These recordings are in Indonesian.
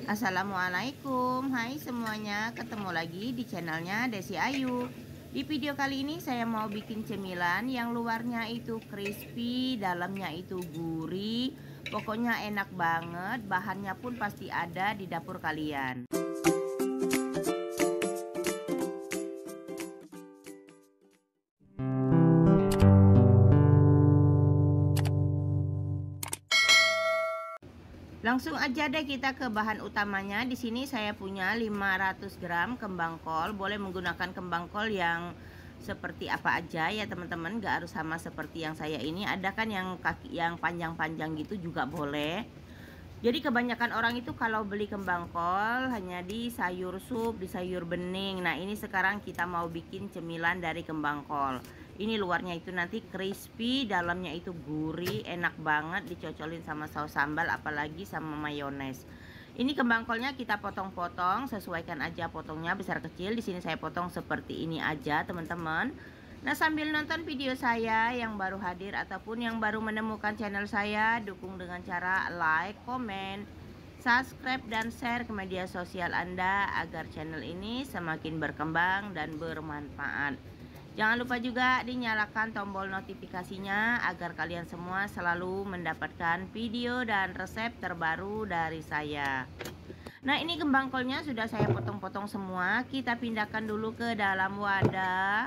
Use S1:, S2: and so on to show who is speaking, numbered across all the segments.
S1: Assalamualaikum, hai semuanya, ketemu lagi di channelnya Desi Ayu. Di video kali ini saya mau bikin cemilan yang luarnya itu crispy, dalamnya itu gurih. Pokoknya enak banget, bahannya pun pasti ada di dapur kalian. Langsung aja deh kita ke bahan utamanya. Di sini saya punya 500 gram kembang kol. Boleh menggunakan kembang kol yang seperti apa aja ya teman-teman, gak harus sama seperti yang saya ini. Ada kan yang kaki yang panjang-panjang gitu juga boleh. Jadi kebanyakan orang itu kalau beli kembang kol hanya di sayur sup, di sayur bening. Nah, ini sekarang kita mau bikin cemilan dari kembang kol. Ini luarnya itu nanti crispy, dalamnya itu gurih, enak banget dicocolin sama saus sambal, apalagi sama mayones. Ini kembang kolnya kita potong-potong, sesuaikan aja potongnya besar kecil. Di sini saya potong seperti ini aja, teman-teman. Nah, sambil nonton video saya yang baru hadir ataupun yang baru menemukan channel saya, dukung dengan cara like, komen, subscribe, dan share ke media sosial Anda agar channel ini semakin berkembang dan bermanfaat. Jangan lupa juga dinyalakan tombol notifikasinya agar kalian semua selalu mendapatkan video dan resep terbaru dari saya. Nah, ini kembang kolnya sudah saya potong-potong semua. Kita pindahkan dulu ke dalam wadah.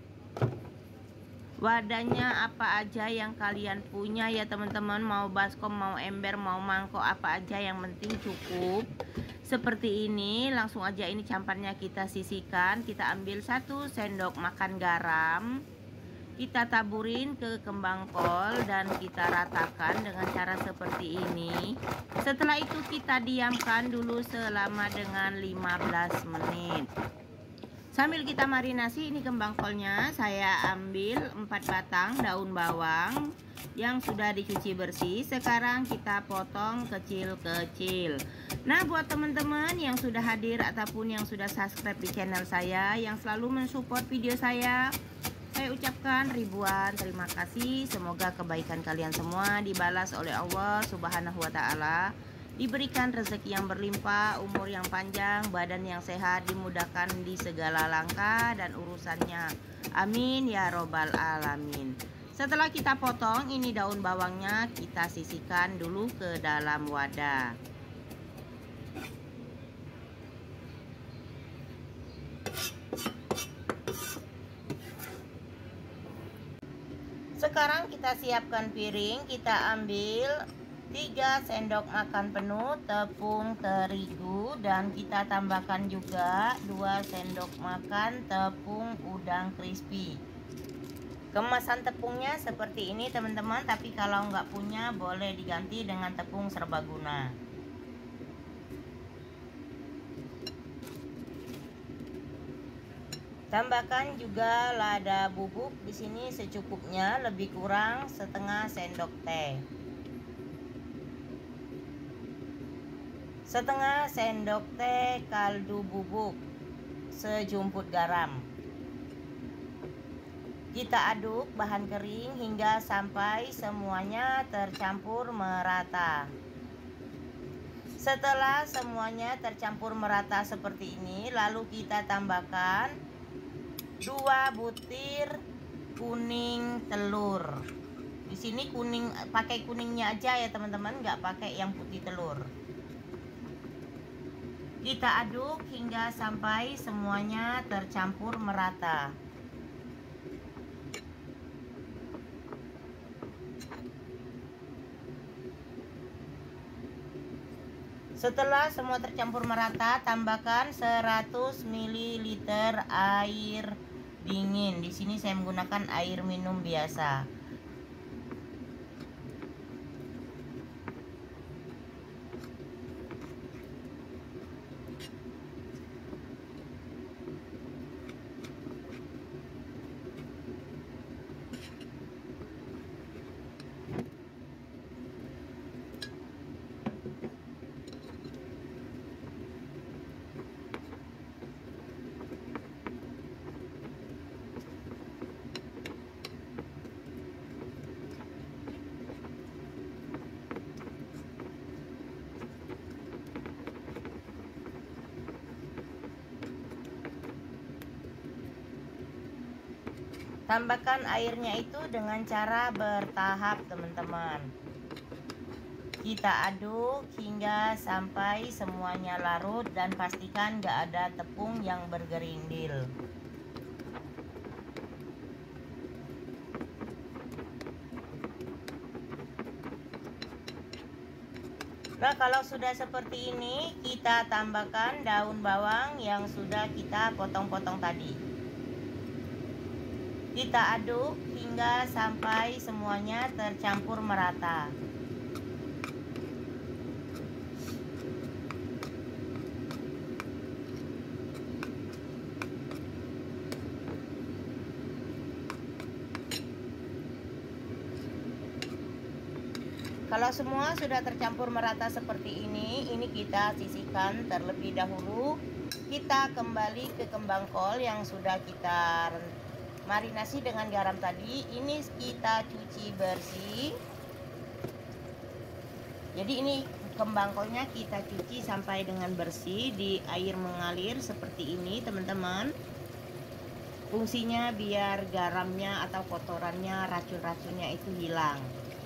S1: Wadahnya apa aja yang kalian punya ya teman-teman, mau baskom, mau ember, mau mangkok, apa aja yang penting cukup. Seperti ini, langsung aja ini camparnya kita sisihkan. Kita ambil 1 sendok makan garam, kita taburin ke kembang kol dan kita ratakan dengan cara seperti ini. Setelah itu kita diamkan dulu selama dengan 15 menit. Sambil kita marinasi, ini kembang kolnya saya ambil 4 batang daun bawang yang sudah dicuci bersih. Sekarang kita potong kecil-kecil. Nah, buat teman-teman yang sudah hadir ataupun yang sudah subscribe di channel saya, yang selalu mensupport video saya ucapkan ribuan terima kasih. Semoga kebaikan kalian semua dibalas oleh Allah Subhanahu wa Ta'ala, diberikan rezeki yang berlimpah, umur yang panjang, badan yang sehat, dimudahkan di segala langkah dan urusannya. Amin ya robbal alamin. Setelah kita potong, ini daun bawangnya kita sisihkan dulu ke dalam wadah. Sekarang kita siapkan piring, kita ambil 3 sendok makan penuh tepung terigu dan kita tambahkan juga 2 sendok makan tepung udang crispy. Kemasan tepungnya seperti ini teman-teman, tapi kalau nggak punya boleh diganti dengan tepung serbaguna. Tambahkan juga lada bubuk di sini secukupnya, lebih kurang setengah sendok teh. Setengah sendok teh kaldu bubuk, sejumput garam. Kita aduk bahan kering hingga sampai semuanya tercampur merata. Setelah semuanya tercampur merata seperti ini, lalu kita tambahkan 2 butir kuning telur. Di sini kuning, pakai kuningnya aja ya teman-teman, nggak pakai yang putih telur. Kita aduk hingga sampai semuanya tercampur merata. Setelah semua tercampur merata, tambahkan 100 ml air dingin. Di sini saya menggunakan air minum biasa. Tambahkan airnya itu dengan cara bertahap teman-teman. Kita aduk hingga sampai semuanya larut dan pastikan gak ada tepung yang bergerindil. Nah, kalau sudah seperti ini, kita tambahkan daun bawang yang sudah kita potong-potong tadi. Kita aduk hingga sampai semuanya tercampur merata. Kalau semua sudah tercampur merata seperti ini kita sisihkan terlebih dahulu. Kita kembali ke kembang kol yang sudah kita marinasi dengan garam tadi. Ini kita cuci bersih. Jadi ini kembang kolnya kita cuci sampai dengan bersih di air mengalir seperti ini teman-teman. Fungsinya biar garamnya atau kotorannya, racun-racunnya itu hilang.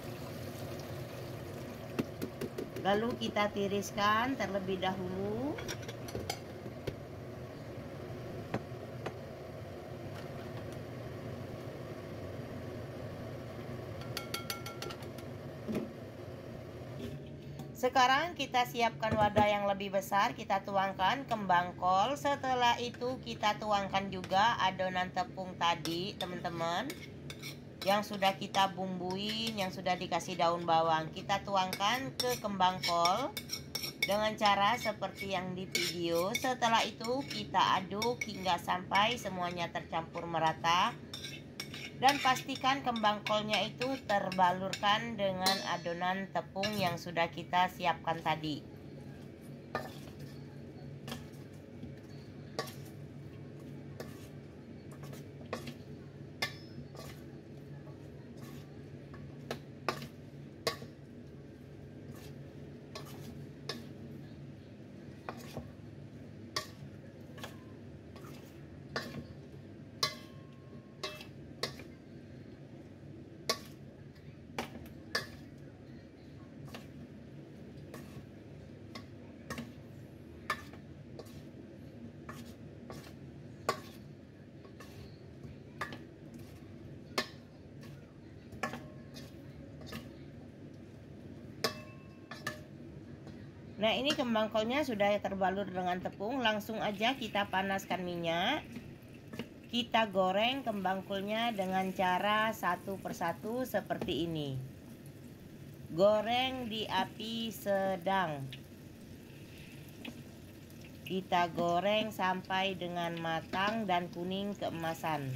S1: Lalu kita tiriskan terlebih dahulu. Sekarang kita siapkan wadah yang lebih besar, kita tuangkan kembang kol. Setelah itu kita tuangkan juga adonan tepung tadi teman-teman, yang sudah kita bumbuin, yang sudah dikasih daun bawang. Kita tuangkan ke kembang kol dengan cara seperti yang di video. Setelah itu kita aduk hingga sampai semuanya tercampur merata. Dan pastikan kembang kolnya itu terbalurkan dengan adonan tepung yang sudah kita siapkan tadi. Nah, ini kembang kolnya sudah terbalur dengan tepung. Langsung aja kita panaskan minyak. Kita goreng kembang kolnya dengan cara satu persatu seperti ini. Goreng di api sedang. Kita goreng sampai dengan matang dan kuning keemasan.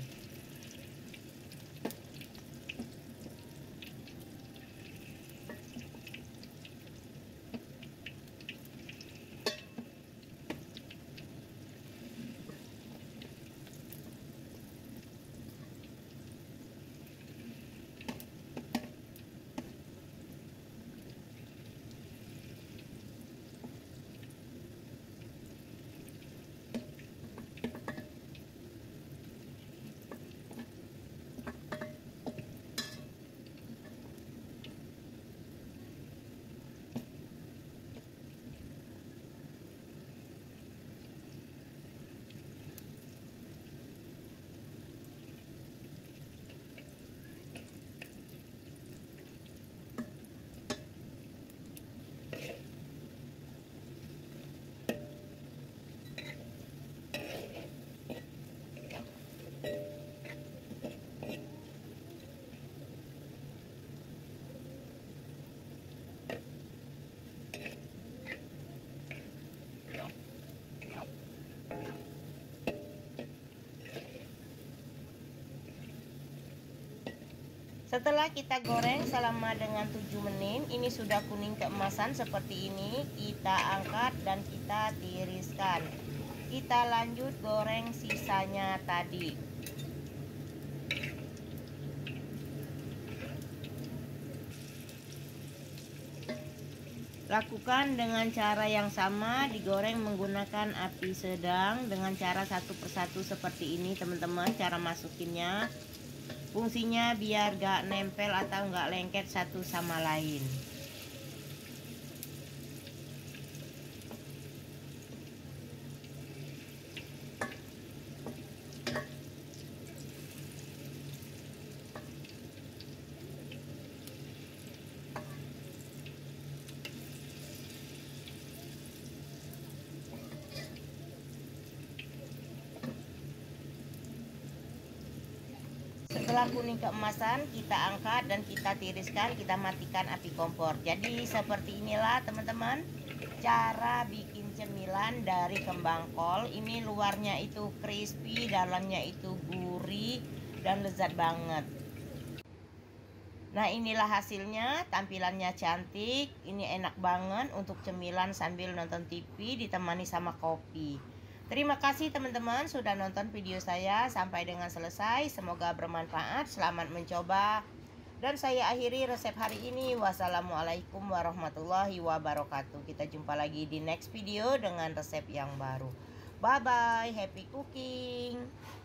S1: Setelah kita goreng selama dengan 7 menit, ini sudah kuning keemasan seperti ini. Kita angkat dan kita tiriskan. Kita lanjut goreng sisanya tadi. Lakukan dengan cara yang sama, digoreng menggunakan api sedang dengan cara satu persatu seperti ini teman-teman, cara masukinnya. Fungsinya biar gak nempel atau gak lengket satu sama lain. Setelah kuning keemasan, kita angkat dan kita tiriskan, kita matikan api kompor. Jadi seperti inilah teman-teman cara bikin cemilan dari kembang kol. Ini luarnya itu crispy, dalamnya itu gurih dan lezat banget. Nah, inilah hasilnya, tampilannya cantik. Ini enak banget untuk cemilan sambil nonton TV ditemani sama kopi. Terima kasih teman-teman sudah nonton video saya sampai dengan selesai. Semoga bermanfaat. Selamat mencoba. Dan saya akhiri resep hari ini. Wassalamualaikum warahmatullahi wabarakatuh. Kita jumpa lagi di next video dengan resep yang baru. Bye bye. Happy cooking.